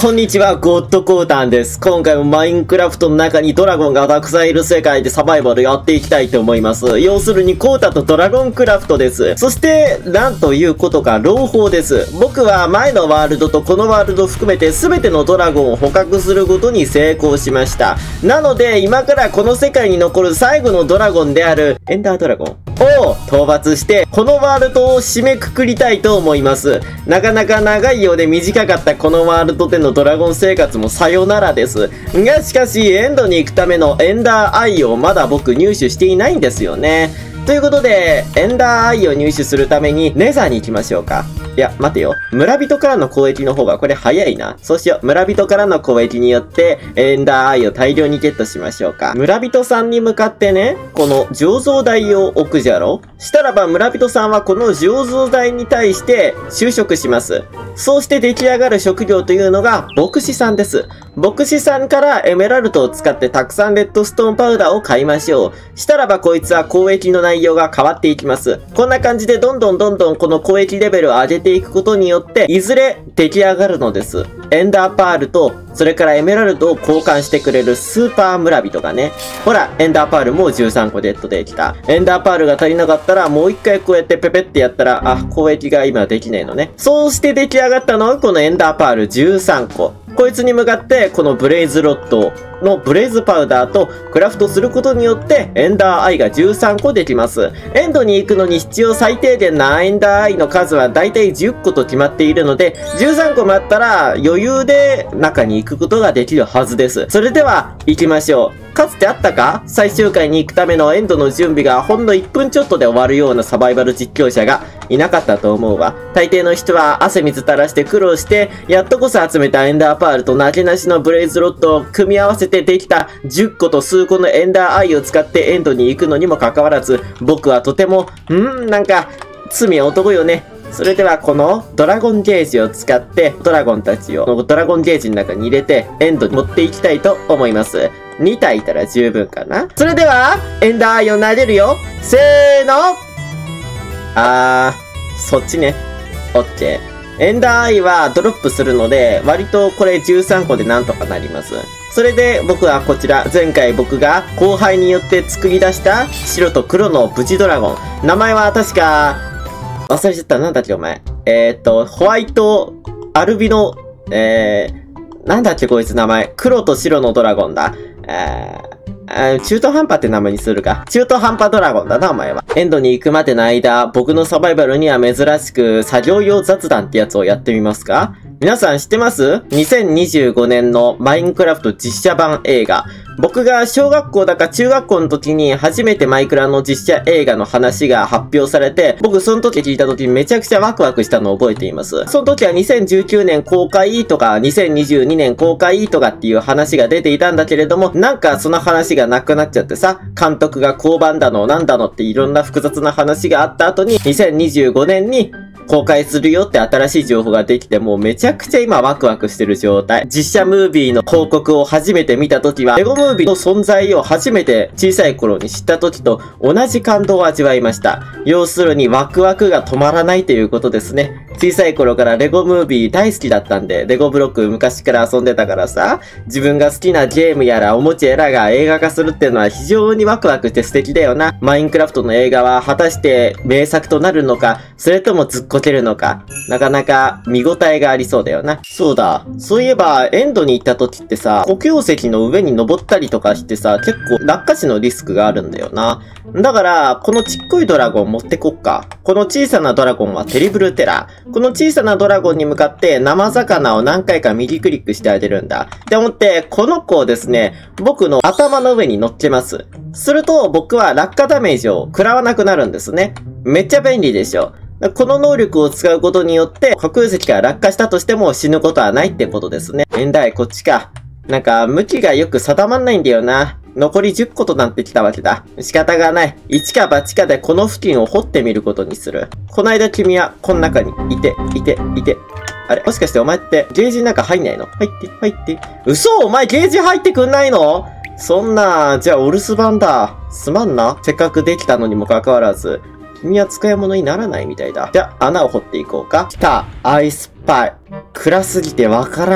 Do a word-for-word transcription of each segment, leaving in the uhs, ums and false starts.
こんにちは、ゴッドコータンです。今回もマインクラフトの中にドラゴンがたくさんいる世界でサバイバルやっていきたいと思います。要するにコータとドラゴンクラフトです。そして、なんということか、朗報です。僕は前のワールドとこのワールド含めて全てのドラゴンを捕獲することに成功しました。なので、今からこの世界に残る最後のドラゴンであるエンダードラゴンを討伐して、このワールドを締めくくりたいと思います。なかなか長いようで短かったこのワールドでのドラゴン生活もさよならです。が、しかし、エンドに行くためのエンダーアイをまだ僕入手していないんですよね。ということで、エンダーアイを入手するためにネザーに行きましょうか。いや、待てよ。村人からの交易の方がこれ早いな。そうしよう。村人からの交易によって、エンダーアイを大量にゲットしましょうか。村人さんに向かってね、この醸造台を置くじゃろ。したらば村人さんはこの醸造台に対して就職します。そうして出来上がる職業というのが牧師さんです。牧師さんからエメラルドを使ってたくさんレッドストーンパウダーを買いましょう。したらばこいつは交易の内容が変わっていきます。こんな感じでどんどんどんどんこの交易レベルを上げていくことによって、いずれ出来上がるのです。エンダーパールと、それからエメラルドを交換してくれるスーパー村人がね。ほら、エンダーパールもうじゅうさんこゲットできた。エンダーパールが足りなかったら、もう一回こうやってペペってやったら、あ、交易が今できないのね。そうして出来上がったのはこのエンダーパールじゅうさんこ。こいつに向かって、このブレイズロッドのブレイズパウダーとクラフトすることによって、エンダーアイがじゅうさんこできます。エンドに行くのに必要最低限なエンダーアイの数はだいたいじゅっこと決まっているので、じゅうさんこもあったら余裕で中に行くことができるはずです。それでは、行きましょう。かつてあったか？最終回に行くためのエンドの準備がほんのいっぷんちょっとで終わるようなサバイバル実況者がいなかったと思うわ。大抵の人は汗水垂らして苦労して、やっとこそ集めたエンダーパールとなけなしのブレイズロッドを組み合わせてできたじゅっこと数個のエンダーアイを使ってエンドに行くのにもかかわらず、僕はとても、んーなんか、罪は男よね。それではこのドラゴンゲージを使ってドラゴンたちをドラゴンゲージの中に入れてエンドに持っていきたいと思います。に体いたら十分かな。それではエンダーアイを投げるよ。せーの。あー、そっちね。オッケー。エンダーアイはドロップするので割とこれじゅうさんこでなんとかなります。それで僕はこちら、前回僕が後輩によって作り出した白と黒のブチドラゴン。名前は確か、忘れちゃった。なんだっけお前。えー、っと、ホワイト、アルビノ、えー、なんだっけこいつ名前。黒と白のドラゴンだ。えー、中途半端って名前にするか。中途半端ドラゴンだな、お前は。エンドに行くまでの間、僕のサバイバルには珍しく作業用雑談ってやつをやってみますか？皆さん知ってます？ にせんにじゅうご 年のマインクラフト実写版映画。僕が小学校だか中学校の時に初めてマイクラの実写映画の話が発表されて、僕その時聞いた時めちゃくちゃワクワクしたのを覚えています。その時はにせんじゅうきゅうねん公開とかにせんにじゅうにねん公開とかっていう話が出ていたんだけれども、なんかその話がなくなっちゃってさ、監督が降板だのなんだのっていろんな複雑な話があった後ににせんにじゅうごねんに公開するよって新しい情報ができて、もうめちゃくちゃ今ワクワクしてる状態。実写ムービーの広告を初めて見た時は、レゴムービーの存在を初めて小さい頃に知った時と同じ感動を味わいました。要するにワクワクが止まらないということですね。小さい頃からレゴムービー大好きだったんで、レゴブロック昔から遊んでたからさ、自分が好きなゲームやらおもちゃやらが映画化するっていうのは非常にワクワクして素敵だよな。マインクラフトの映画は果たして名作となるのか、それともずっこけるのか、なかなか見応えがありそうだよな。そうだ。そういえば、エンドに行った時ってさ、黒曜石の上に登ったりとかしてさ、結構落下死のリスクがあるんだよな。だから、このちっこいドラゴン持ってこっか。この小さなドラゴンはテリブルテラー。この小さなドラゴンに向かって生魚を何回か右クリックしてあげるんだ。って思って、この子をですね、僕の頭の上に乗っけます。すると、僕は落下ダメージを食らわなくなるんですね。めっちゃ便利でしょ。この能力を使うことによって、黒曜石から落下したとしても死ぬことはないってことですね。エンダーアイこっちか。なんか、向きがよく定まんないんだよな。残りじゅっことなってきたわけだ。仕方がない。一か八かでこの付近を掘ってみることにする。こないだ君は、この中にいて、いて、いて。あれもしかしてお前ってゲージの中入んないの？入って、入って。嘘！お前ゲージ入ってくんないの？そんな、じゃあお留守番だ。すまんな。せっかくできたのにもかかわらず。君は使い物にならないみたいだ。じゃあ、穴を掘っていこうか。来た。アイスパイ。暗すぎてわからん。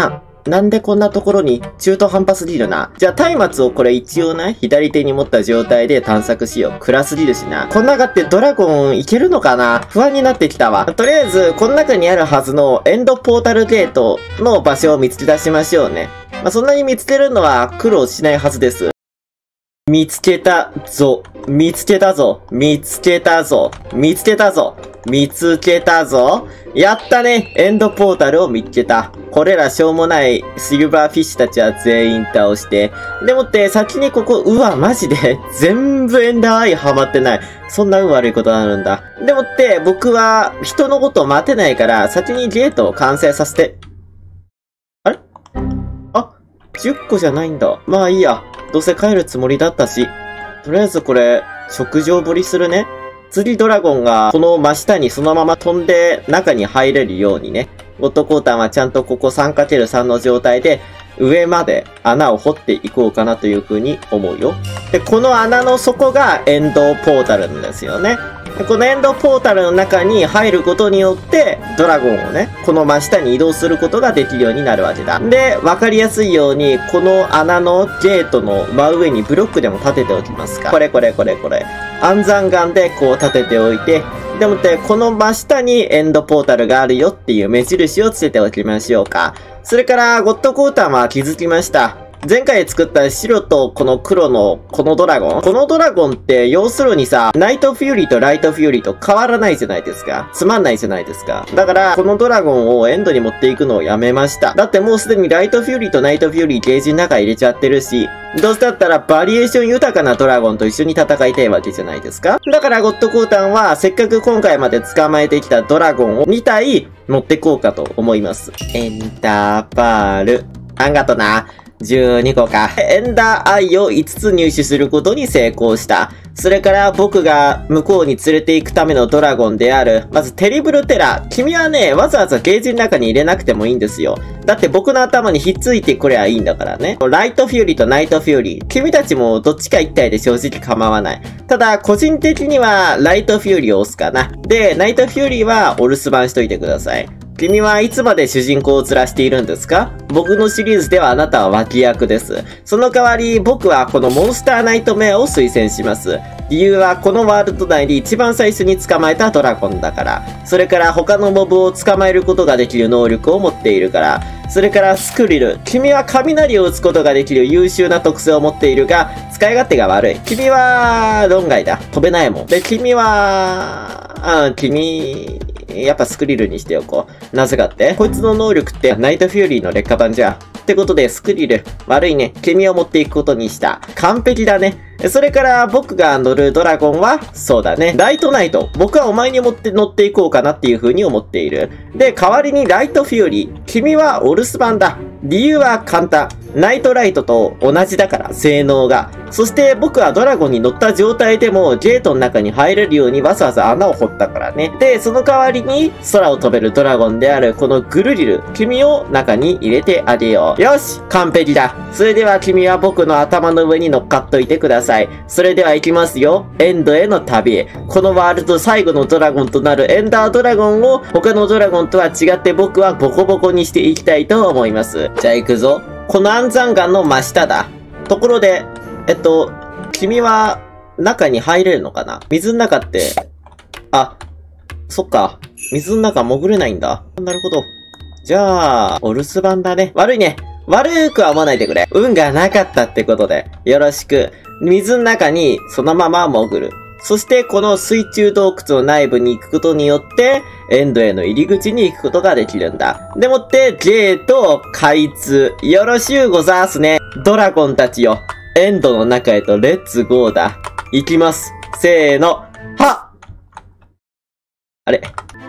なんでこんなところに中途半端すぎるな。じゃあ松明をこれ一応ね、左手に持った状態で探索しよう。暗すぎるしな。この中ってドラゴンいけるのかな？不安になってきたわ。とりあえず、この中にあるはずのエンドポータルゲートの場所を見つけ出しましょうね。まあ、そんなに見つけるのは苦労しないはずです。見つけたぞ。見つけたぞ。見つけたぞ。見つけたぞ。見つけたぞ。やったね。エンドポータルを見つけた。これらしょうもないシルバーフィッシュたちは全員倒して。でもって先にここ、うわ、マジで全部エンダーアイハマってない。そんな運悪いことあるんだ。でもって僕は人のことを待てないから先にゲートを完成させて。あれ？あ、じゅっこじゃないんだ。まあいいや。どうせ帰るつもりだったし。とりあえずこれ、食事を掘りするね。次ドラゴンがこの真下にそのまま飛んで中に入れるようにね。ゴッドコータンはちゃんとここ さんかけるさん の状態で上まで穴を掘っていこうかなという風に思うよ。で、この穴の底がエンドポータルなんですよね。でこのエンドポータルの中に入ることによって、ドラゴンをね、この真下に移動することができるようになるわけだ。で、わかりやすいように、この穴のゲートの真上にブロックでも立てておきますか。これこれこれこれ。暗算眼でこう立てておいて、でもって、この真下にエンドポータルがあるよっていう目印をつけておきましょうか。それから、ゴッドコータンは気づきました。前回作った白とこの黒のこのドラゴン。このドラゴンって要するにさ、ナイトフューリーとライトフューリーと変わらないじゃないですか。つまんないじゃないですか。だから、このドラゴンをエンドに持っていくのをやめました。だってもうすでにライトフューリーとナイトフューリーゲージの中入れちゃってるし、どうせだったらバリエーション豊かなドラゴンと一緒に戦いたいわけじゃないですか。だからゴッドコータンはせっかく今回まで捕まえてきたドラゴンをにたい持ってこうかと思います。エンターパール。あんがとな。じゅうにこか。エンダーアイをいつつ入手することに成功した。それから僕が向こうに連れて行くためのドラゴンである、まずテリブルテラ。君はね、わざわざゲージの中に入れなくてもいいんですよ。だって僕の頭にひっついてくればいいんだからね。ライトフューリーとナイトフューリー。君たちもどっちか一体で正直構わない。ただ、個人的にはライトフューリーを押すかな。で、ナイトフューリーはお留守番しといてください。君はいつまで主人公を面しているんですか？僕のシリーズではあなたは脇役です。その代わり僕はこのモンスターナイトメアを推薦します。理由はこのワールド内で一番最初に捕まえたドラゴンだから。それから他のモブを捕まえることができる能力を持っているから。それからスクリル。君は雷を撃つことができる優秀な特性を持っているが、使い勝手が悪い。君は論外だ。飛べないもん。で、君は、あ、君、やっぱスクリルにしておこう。なぜかって、こいつの能力ってナイトフューリーの劣化版じゃ。ってことで、スクリル。悪いね。君を持っていくことにした。完璧だね。それから僕が乗るドラゴンは、そうだね。ライトナイト。僕はお前に持って乗っていこうかなっていう風に思っている。で、代わりにライトフューリー。君はお留守番だ。理由は簡単。ナイトライトと同じだから、性能が。そして僕はドラゴンに乗った状態でもゲートの中に入れるようにわざわざ穴を掘ったからね。で、その代わりに空を飛べるドラゴンであるこのグルリル。君を中に入れてあげよう。よし！完璧だ。それでは君は僕の頭の上に乗っかっといてください。それでは行きますよ。エンドへの旅。このワールド最後のドラゴンとなるエンダードラゴンを他のドラゴンとは違って僕はボコボコにしていきたいと思います。じゃあ行くぞ。この暗算眼の真下だ。ところで、えっと、君は中に入れるのかな？水の中って、あ、そっか。水の中潜れないんだ。なるほど。じゃあ、お留守番だね。悪いね。悪くは思わないでくれ。運がなかったってことで。よろしく。水の中にそのまま潜る。そしてこの水中洞窟の内部に行くことによって、エンドへの入り口に行くことができるんだ。でもってゲート開通。よろしゅうござーすね。ドラゴンたちよ。エンドの中へとレッツゴーだ。行きます。せーの。はっ！あれ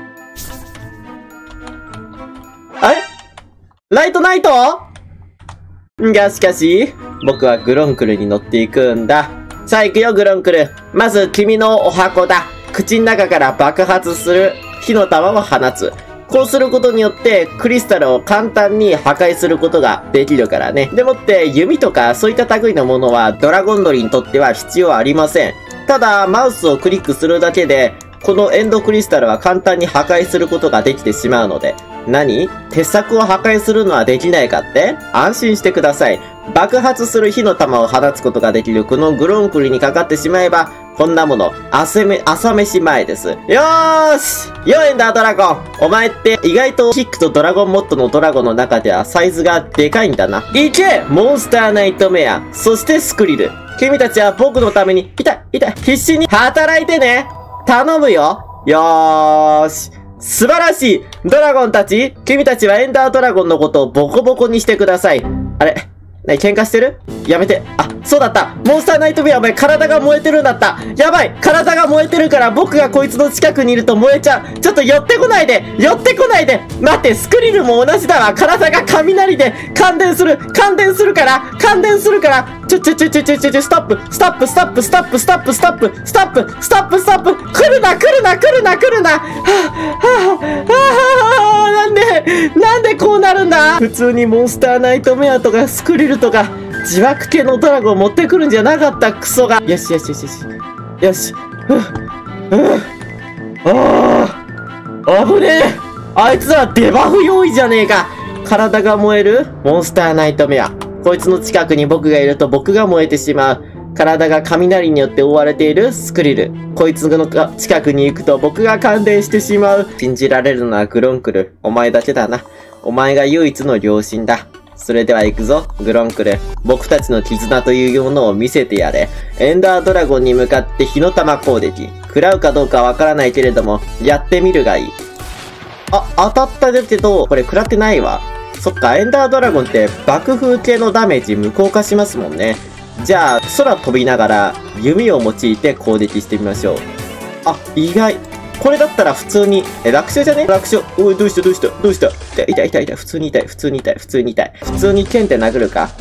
あれライトナイト？がしかし、僕はグロンクルに乗っていくんだ。さあ行くよ、グロンクル。まず、君のお箱だ。口の中から爆発する火の玉を放つ。こうすることによって、クリスタルを簡単に破壊することができるからね。でもって、弓とかそういった類のものは、ドラゴンドリにとっては必要ありません。ただ、マウスをクリックするだけで、 このエンドクリスタルは簡単に破壊することができてしまうので。何？鉄柵を破壊するのはできないかって？安心してください。爆発する火の玉を放つことができるこのグロンクルにかかってしまえば、こんなもの、朝め、朝飯前です。よーし！よエンダードラゴン！お前って意外とキックとドラゴンモッドのドラゴンの中ではサイズがでかいんだな。いけ！モンスターナイトメア、そしてスクリル。君たちは僕のために、痛い、痛い、必死に働いてね！頼むよ！よーし。素晴らしい！ドラゴンたち、君たちはエンダードラゴンのことをボコボコにしてください。あれ？何喧嘩してる？やめて。あ、そうだった。モンスターナイトメアお前体が燃えてるんだった。やばい！体が燃えてるから僕がこいつの近くにいると燃えちゃう。ちょっと寄ってこないで！寄ってこないで！待って、スクリルも同じだわ。体が雷で感電する！感電するから感電するからちょちょちょちょちょちょちょストップストップストップストップストップストップストップストップストップ来るな来るな来るな来るなはぁはぁはぁなんでなんでこうなるんだ。普通にモンスターナイトメアとかスクリルとか自爆系のドラゴン持ってくるんじゃなかったクソが。よしよしよしよしよしふうふうああ危ねえ。あいつはデバフ用意じゃねえか。体が燃えるモンスターナイトメア。こいつの近くに僕がいると僕が燃えてしまう。体が雷によって覆われているスクリル。こいつの近くに行くと僕が感電してしまう。信じられるのはグロンクル。お前だけだな。お前が唯一の良心だ。それでは行くぞ、グロンクル。僕たちの絆というものを見せてやれ。エンダードラゴンに向かって火の玉攻撃。食らうかどうかわからないけれども、やってみるがいい。あ、当たったけど、これ食らってないわ。そっか、エンダードラゴンって爆風系のダメージ無効化しますもんね。じゃあ、空飛びながら弓を用いて攻撃してみましょう。あ、意外。これだったら普通に、え、楽勝じゃね？楽勝。おい、どうしたどうしたどうした痛い痛い痛い痛い。普通に痛い。普通に痛い。普通に痛い。普通に剣で殴るか。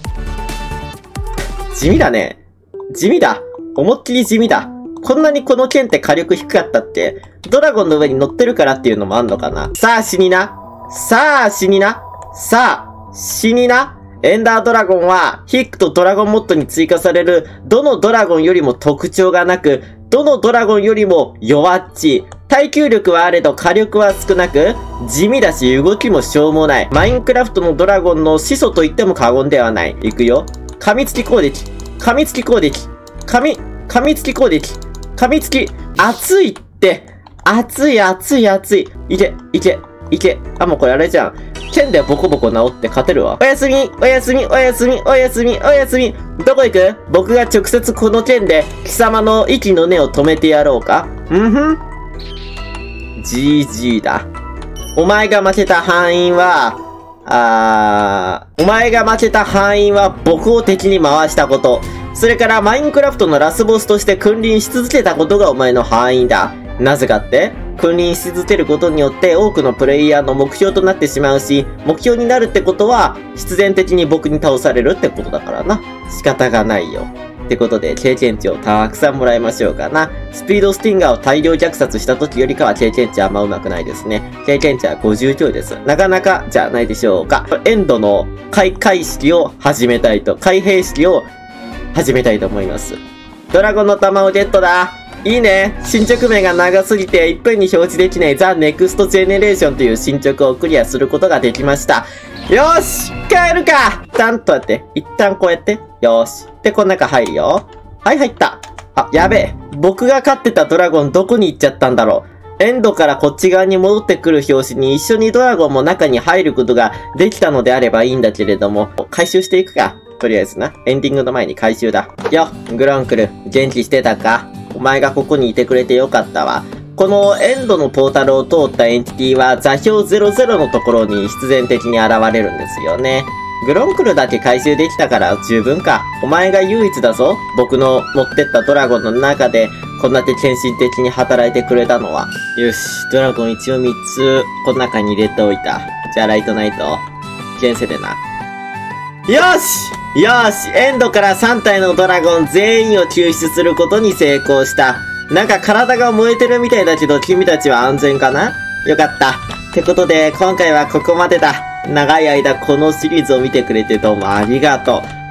地味だね。地味だ。思いっきり地味だ。こんなにこの剣って火力低かったって、ドラゴンの上に乗ってるからっていうのもあんのかな。さあ死にな。さあ死にな。さあ死にな。エンダードラゴンは、ヒックとドラゴンモッドに追加される、どのドラゴンよりも特徴がなく、どのドラゴンよりも弱っち。耐久力はあれど火力は少なく、地味だし動きもしょうもない。マインクラフトのドラゴンの始祖と言っても過言ではない。いくよ。噛みつき攻撃。噛みつき攻撃。噛み、噛みつき攻撃。噛みつき。熱いって。熱い熱い熱い。いけ、いけ、いけ。あ、もうこれあれじゃん。剣でボコボコ治って勝てるわ。おやすみ、おやすみ、おやすみ、おやすみ、おやすみ。どこ行く？僕が直接この剣で貴様の息の根を止めてやろうか？うんふん。ジージー だ。お前が負けた範囲は、あー、お前が負けた範囲は僕を敵に回したこと。それからマインクラフトのラスボスとして君臨し続けたことがお前の範囲だ。なぜかって君臨し続けることによって多くのプレイヤーの目標となってしまうし、目標になるってことは必然的に僕に倒されるってことだからな。仕方がないよ。ってことで経験値をたくさんもらいましょうかな。スピードスティンガーを大量虐殺した時よりかは経験値はあんま上手くないですね。経験値はごじゅうちょいです。なかなかじゃないでしょうか。エンドの開会式を始めたいと、開閉式を始めたいと思います。ドラゴンの玉をゲットだ。いいね。進捗面が長すぎていっぷんに表示できないザ・ネクスト・ジェネレーションという進捗をクリアすることができました。よーし帰るか。一旦とやって。一旦こうやって。よーし。で、この中入るよ。はい、入った。あ、やべえ。僕が飼ってたドラゴンどこに行っちゃったんだろう。エンドからこっち側に戻ってくる拍子に一緒にドラゴンも中に入ることができたのであればいいんだけれども、回収していくか。とりあえずな。エンディングの前に回収だ。よ、グロンクル。元気してたか？お前がここにいてくれてよかったわ。このエンドのポータルを通ったエンティティは座標ゼロゼロのところに必然的に現れるんですよね。グロンクルだけ回収できたから十分か。お前が唯一だぞ。僕の持ってったドラゴンの中でこんだけ献身的に働いてくれたのは。よし、ドラゴン一応みっつこの中に入れておいた。じゃあライトナイト。現世でな。よしよしエンドからさんたいのドラゴン全員を救出することに成功した。なんか体が燃えてるみたいだけど君たちは安全かな？よかった。ってことで今回はここまでだ。長い間このシリーズを見てくれてどうもありがとう。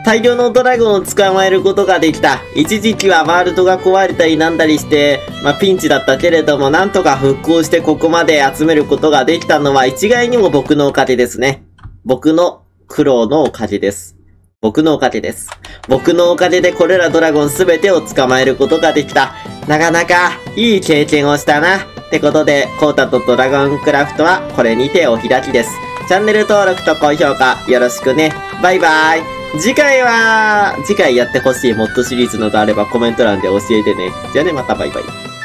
大量のドラゴンを捕まえることができた。一時期はワールドが壊れたりなんだりして、まあ、ピンチだったけれども、なんとか復興してここまで集めることができたのは一概にも僕のおかげですね。僕の苦労のおかげです。僕のおかげです。僕のおかげでこれらドラゴンすべてを捕まえることができた。なかなかいい経験をしたな。ってことで、コータとドラゴンクラフトはこれにてお開きです。チャンネル登録と高評価よろしくね。バイバイ。次回は、次回やってほしいモッドシリーズのがあればコメント欄で教えてね。じゃあね、またバイバイ。